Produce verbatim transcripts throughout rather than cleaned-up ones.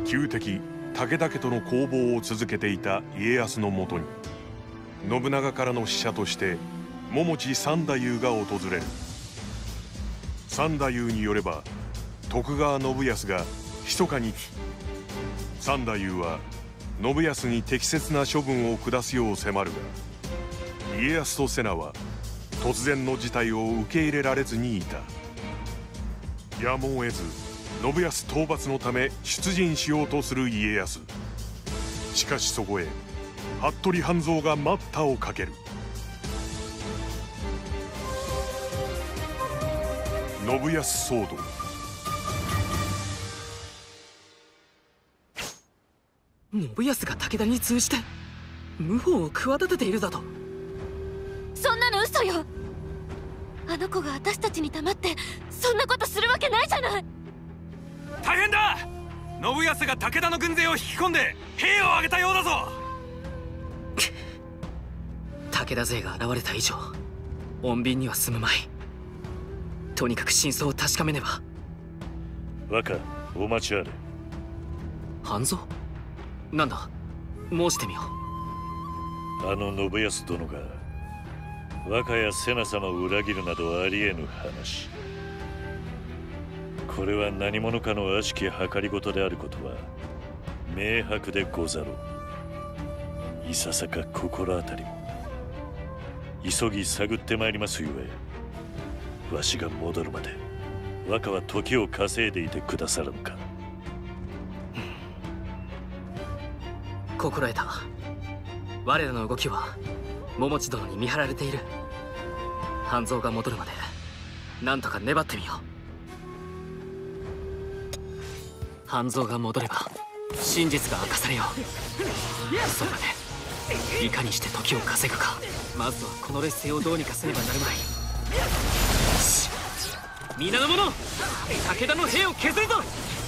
旧敵武田家との攻防を続けていた家康のもとに信長からの使者として桃地三太夫が訪れる。三太夫によれば徳川信康が密かに三太夫は信康に適切な処分を下すよう迫るが、家康と瀬名は突然の事態を受け入れられずにいた。やむを得ず信康討伐のため出陣しようとする家康。しかしそこへ服部半蔵が待ったをかける。信康騒動。 信康が武田に通じて謀反を企てているだと？ そんなの嘘よ。あの子が私たちに黙ってそんなことするわけないじゃない。 大変だ。信康が武田の軍勢を引き込んで兵を挙げたようだぞ。 武田勢が現れた以上穏便には済むまい。とにかく真相を確かめねば。 若、お待ちあれ。 半蔵？なんだ、申してみよう。あの信康殿が若や瀬名様を裏切るなどありえぬ話。これは何者かの悪しき計りごとであることは明白でござろう。いささか心当たりも。急ぎ探ってまいりますゆえ、わしが戻るまで若は時を稼いでいてくださらぬか。 心得た。我らの動きは桃地殿に見張られている。半蔵が戻るまでなんとか粘ってみよう。半蔵が戻れば真実が明かされよう。それまでいかにして時を稼ぐか。まずはこの劣勢をどうにかせねばなるまい。よし、皆の者、武田の兵を削るぞ。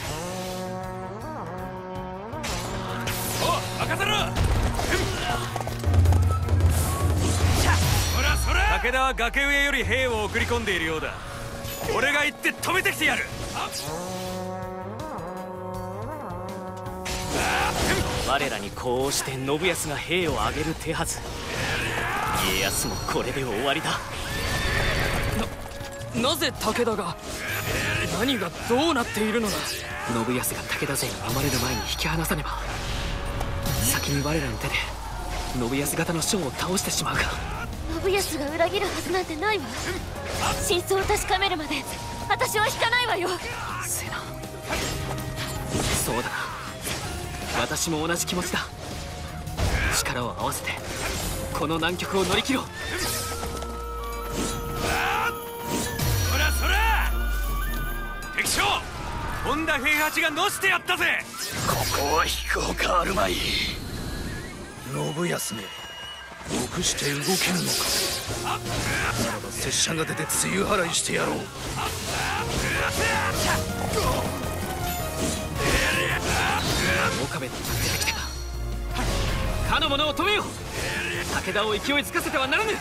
お、任せろ。そらそら。武田は崖上より兵を送り込んでいるようだ。俺が行って止めてきてやる。 我らにこうして信康が兵を挙げる手はず。家康もこれで終わりだ。な、なぜ武田が、何がどうなっているのだ。信康が武田勢に飲まれる前に引き離さねば、先に我らの手で信康方の将を倒してしまうが。 信康が裏切るはずなんてないわ。真相を確かめるまで私は引かないわよ。 瀬名、そうだな、私も同じ気持ちだ。力を合わせてこの難局を乗り切ろう。 そらそら。敵将本田平八がのしてやったぜ。 ここは引くほかあるまい。信康め、臆して動けぬのか。ならば拙者が出て梅雨払いしてやろう。 岡部に出てきた。かの者を止めよう。武田を勢いづかせてはならぬ。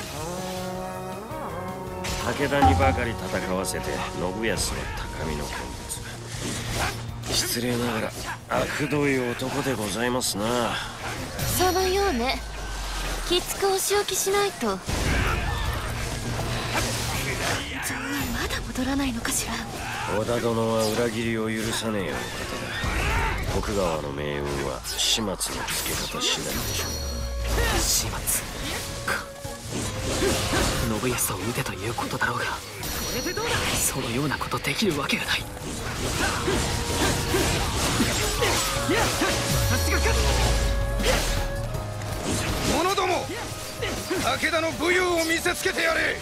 武田にばかり戦わせて信康の高みの見物。失礼ながら悪どい男でございますな。 そのようね。きつくお仕置きしないと。まだ戻らないのかしら。 織田殿は裏切りを許さねえお方だ。徳川の命運は始末のつけ方次第でしょう。 始末か。信康を討てということだろうが、そのようなことできるわけがない。 者ども、武田の武勇を見せつけてやれ。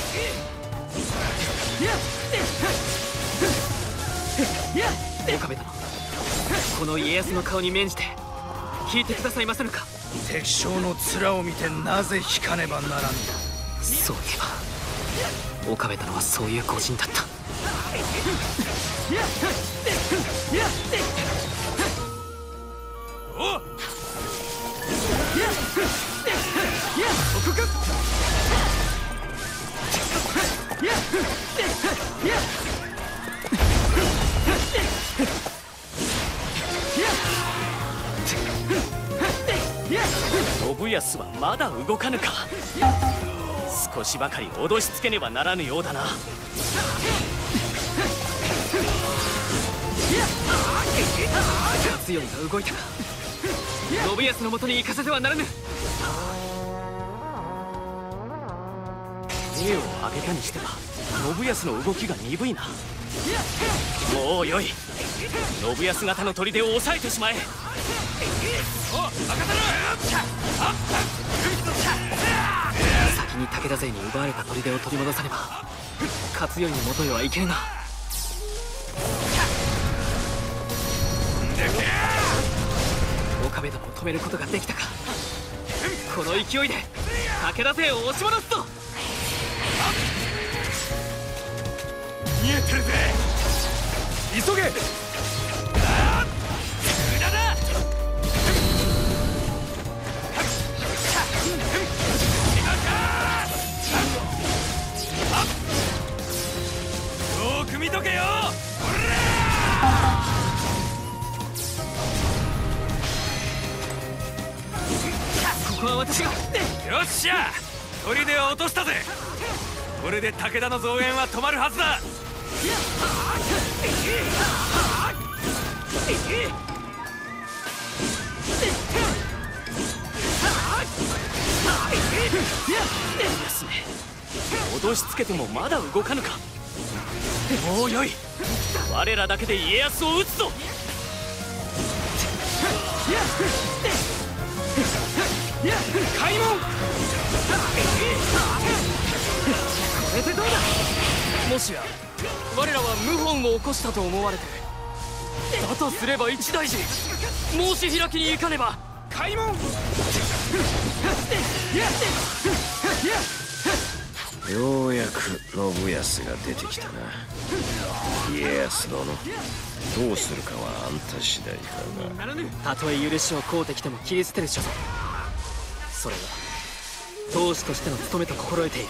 岡部殿、この家康の顔に免じて聞いてくださいませぬか。 敵将の面を見てなぜ引かねばならぬ。 そういえば岡部殿はそういう御仁だった。 おっ、 信康はまだ動かぬか。少しばかり脅しつけねばならぬようだな。強いが動いたか。信康のもとに行かせてはならぬ。手を挙げたにしては信康の動きが鈍いな。もうよい。信康型の砦を抑えてしまえ。先に武田勢に奪われた砦を取り戻さねば勝頼の元へは行けぬな。岡部殿を止めることができたか。この勢いで武田勢を押し戻すぞ。 見えてるぜ。急げ。よく見とけよ。 ここは私が。 よっしゃ、砦を落としたぜ。これで武田の増援は止まるはずだ。 安め、脅しつけてもまだ動かぬか。もうよい。我らだけで家康を討つぞ。開門。これでどうだ。もしや我らは謀反を起こしたと思われて。だとすれば一大事。申し開きに行かねば。開門。 ようやく信康が出てきたな。家康殿、どうするかはあんた次第だが。 たとえ許しを請うてきても切り捨てる所存。それは当主としての務めと心得ている。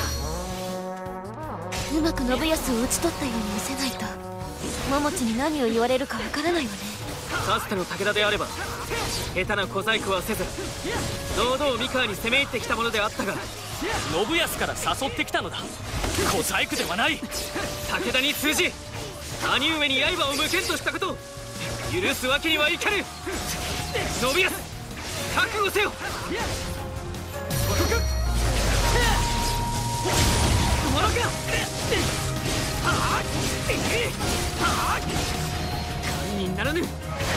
うまく信康を討ち取ったように見せないと桃地に何を言われるかわからないわね。 かつての武田であれば下手な小細工はせず堂々三河に攻め入ってきたものであったが、信康から誘ってきたのだ。小細工ではない。武田に通じ兄上に刃を向けんとしたことを許すわけにはいかぬ。信康、覚悟せよ。ものか。官にならぬ。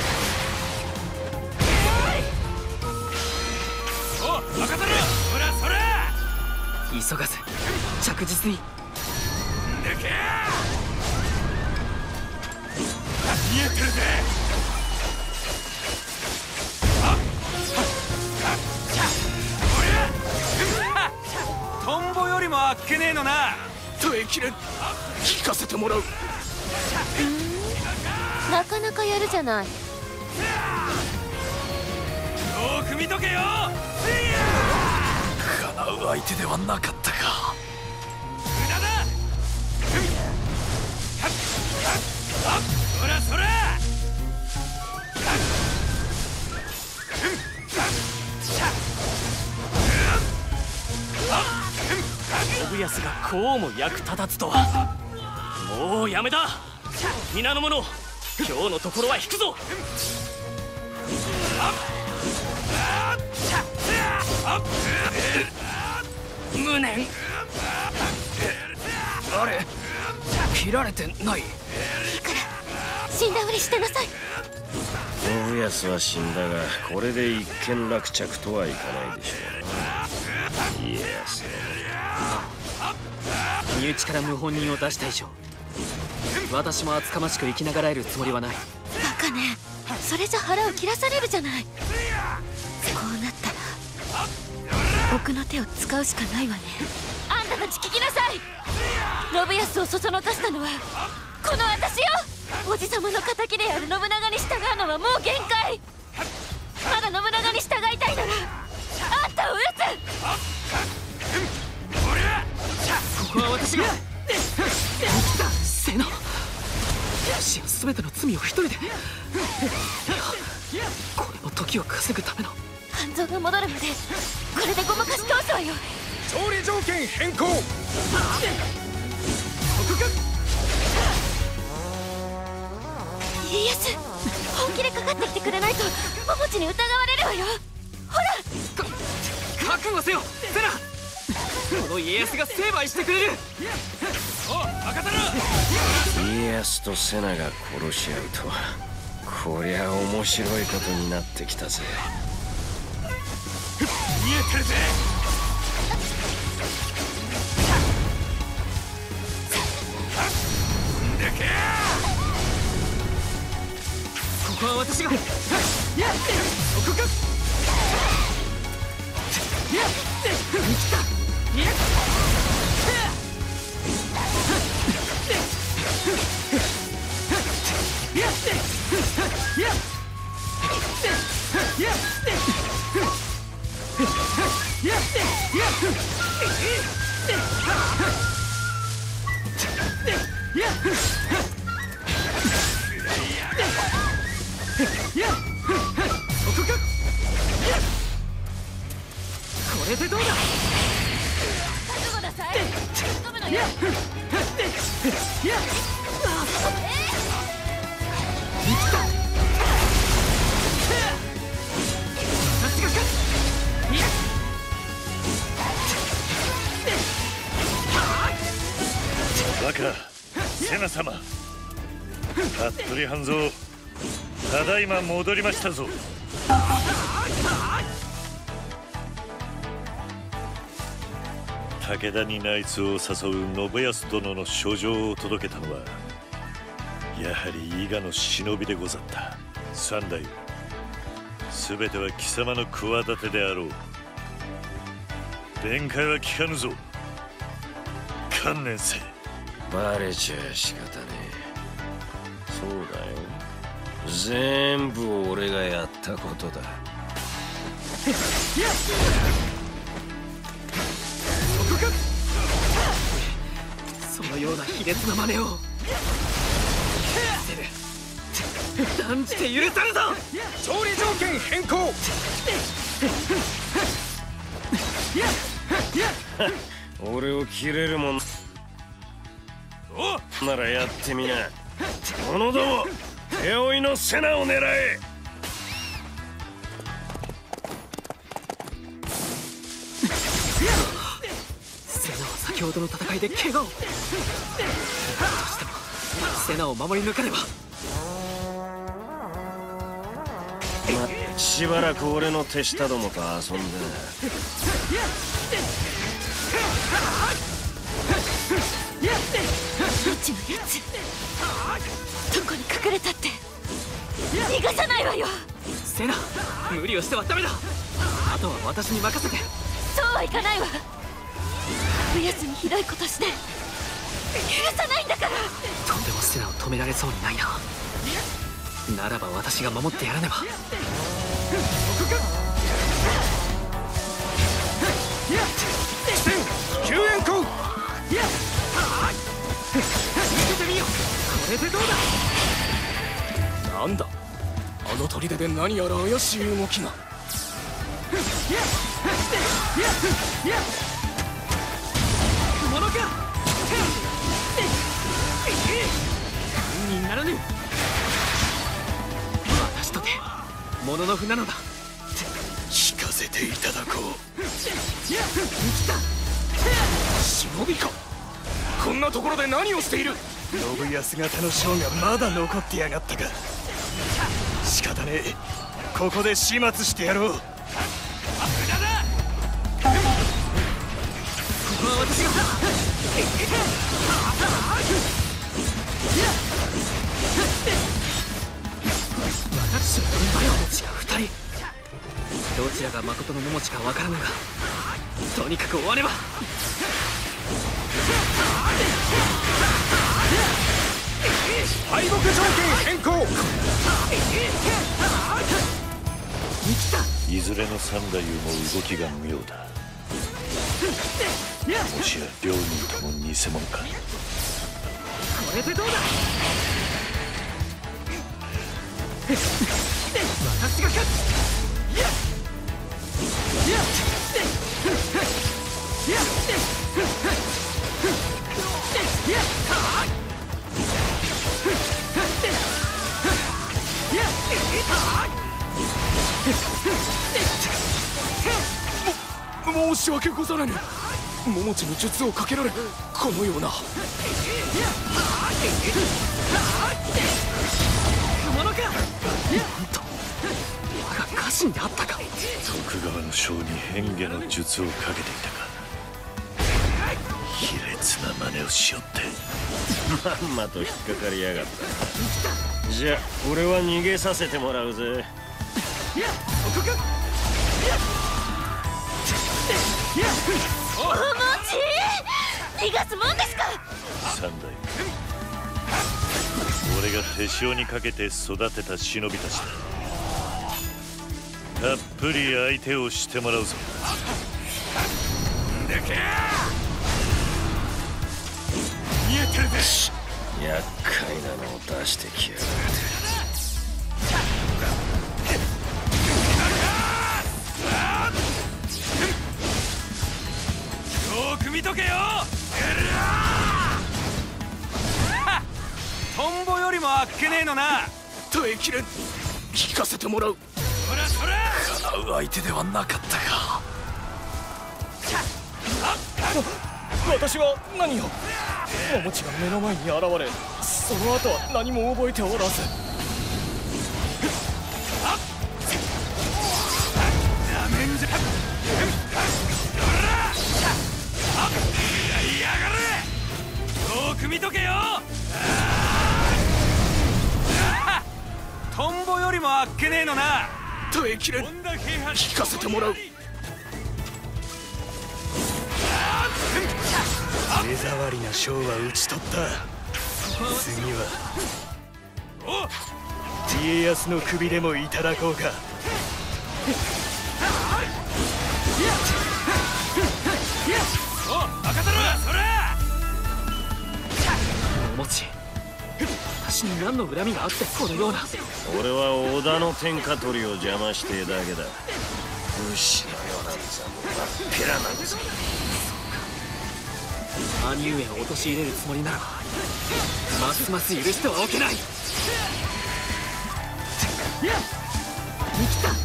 お、若太郎、そらそら。 急がず着実に。 抜け。見えてるぜ。トンボよりもあっけねえのな。 耐えきれん。聞かせてもらう。 なかなかやるじゃない。 よく見とけよ。 叶う相手ではなかったか。 無駄だ。そらそら。 信康がこうも役立たずとは。もうやめだ。皆の者、今日のところは引くぞ。無念。 あれ、切られてない。 いいから死んだふりしてなさい。 信康は死んだが、これで一件落着とはいかないでしょうな。家康。 身内から謀反人を出した以上、私も厚かましく生きながらえるつもりはない。 バカね、それじゃ腹を切らされるじゃない。こうなったら僕の手を使うしかないわね。あんたたち聞きなさい。信康をそそのかしたのはこの私よ。おじさまの敵である信長に従うのはもう限界。まだ信長に従いたいならあんたを撃つ。 ここは私が。瀬名、死の全ての罪を一人で。いや、これも時を稼ぐための。 肝臓が戻るまでこれでごまかし通すわよ。 勝利条件変更。 家康、本気でかかってきてくれないと桃地に疑われるわよ。ほら、 覚悟せよセナ。この家康が成敗してくれる。 お任せろ。 家康とセナが殺し合うとは、こりゃ面白いことになってきたぜ。 見えてるぜ。 ここは私が。これでどうだ。 覚悟なさい。飛ぶのよ。 若セナ様、服部半蔵、ただいま戻りましたぞ。武田に内通を誘う信康殿の書状を届けたのは、やはり伊賀の忍びでござった。三代、すべては貴様の企てであろう。弁解は聞かぬぞ。観念せ。 バレちゃ仕方ねえ。そうだよ、全部俺がやったことだ。 そのような卑劣な真似を断じて許さぬぞ。 勝利条件変更。 俺を切れるもんならやってみな。者ども、手負いのセナを狙え。 セナは先ほどの戦いで怪我を。どうしてもセナを守り抜かねば。 ま、しばらく俺の手下どもと遊んで。 どっちのやつ、どこに隠れたって逃がさないわよ。 セナ、無理をしてはダメだ。あとは私に任せて。 そうはいかないわ。信康にひどいことして許さないんだから。 とんでもセナを止められそうにないな。ならば私が守ってやらねば。 救援行。 続けてみよう。これでどうだ。 なんだ、あの砦で何やら怪しい動きが。 ものか。にならぬ。私とてもののふなのだ。 聞かせていただこう。 生きた。 忍びか。こんなところで何をしている。信康方の将がまだ残ってやがったか。仕方ねえ、ここで始末してやろう。 ここは私が。私と桃地が二人。どちらが誠の桃地かわからぬが、とにかく追わねば。 敗北条件変更。 いずれの三太夫も動きが妙だ。もしや両人とも偽物か。 これでどうだ。私が勝つ。 も申し訳ござらぬ。桃地の術をかけられこのような。 魔物か。なんと我が家臣であったか。 徳川の将に変化の術をかけていたか。卑劣な真似をしよってまんまと引っかかりやがった。じゃあ俺は逃げさせてもらうぜ。 おもち逃がすもんですか。 三代俺が手塩にかけて育てた忍びたちだ。たっぷり相手をしてもらうぞ。 見えてるぜ。 厄介なのを出してきやがる。 よく見とけよ。トンボよりもあっけねえのな。 耐えきれん。聞かせてもらう。 そらそら。 叶う相手ではなかったか。私は何を。桃地が目の前に現れ、その後は何も覚えておらず。 なめんじゃ。やりやがれ。よく見とけよ。トンボよりもあっけねえのな。 耐えきれん。聞かせてもらう。目障りな将は討ち取った。次は家康の首でもいただこうか。 お、赤太郎、それ。 桃地、私に何の恨みがあってこのような。 俺は織田の天下取りを邪魔してえだけだ。武士のようなんざもまっぺらなんぞ。 兄上を陥れるつもりならますます許してはおけない。生きた。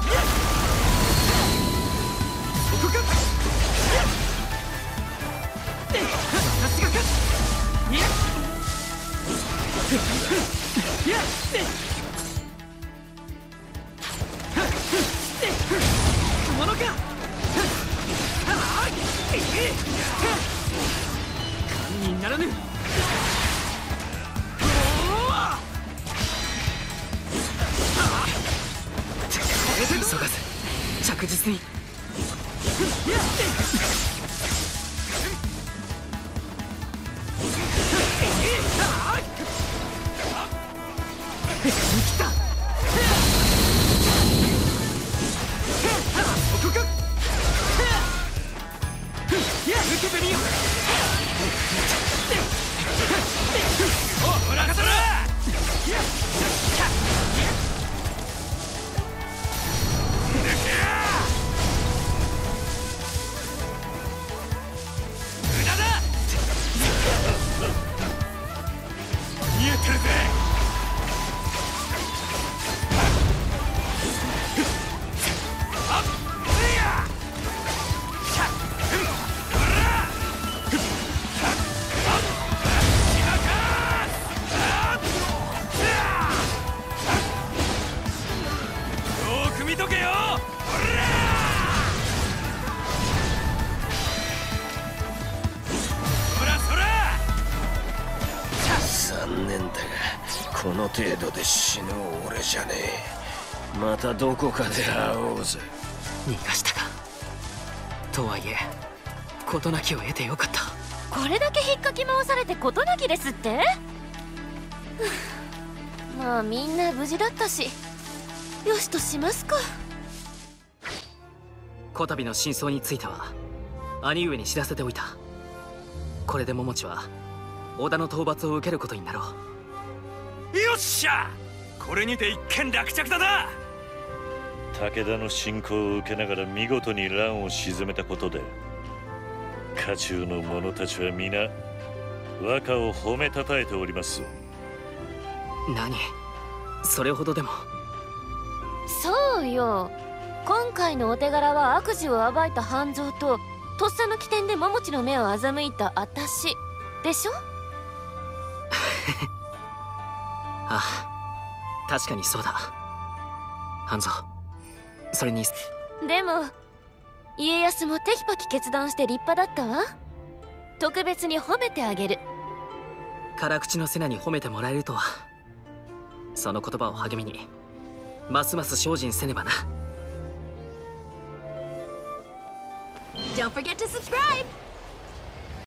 そこか。私が勝つ。いやいやものか。神にならぬ。急がず着実に。生きた。そこか。抜けてみよう。 お、裏方だ。無駄だ。見えてるぜ。見とけよ。そらそら。 残念だがこの程度で死ぬ俺じゃねえ。またどこかで会おうぜ。 逃がしたか。とはいえ事なきを得てよかった。 これだけ引っかき回されて事なきですって。まあみんな無事だったしよしとしますか。 こたびの真相については兄上に知らせておいた。これで桃地は織田の討伐を受けることになろう。よっしゃ、これにて一件落着だな。 武田の侵攻を受けながら見事に乱を鎮めたことで家中の者たちは皆和歌を褒めたたえております。 何、それほどでも。 そううよ。今回のお手柄は悪事を暴いた半蔵ととっさの起点で桃地の目を欺いた私でしょ。 ああ、確かにそうだ半蔵。それにでも家康もテキパキ決断して立派だったわ。特別に褒めてあげる。 辛口の瀬名に褒めてもらえるとは。その言葉を励みにますます精進せねばな。 Don't forget to subscribe!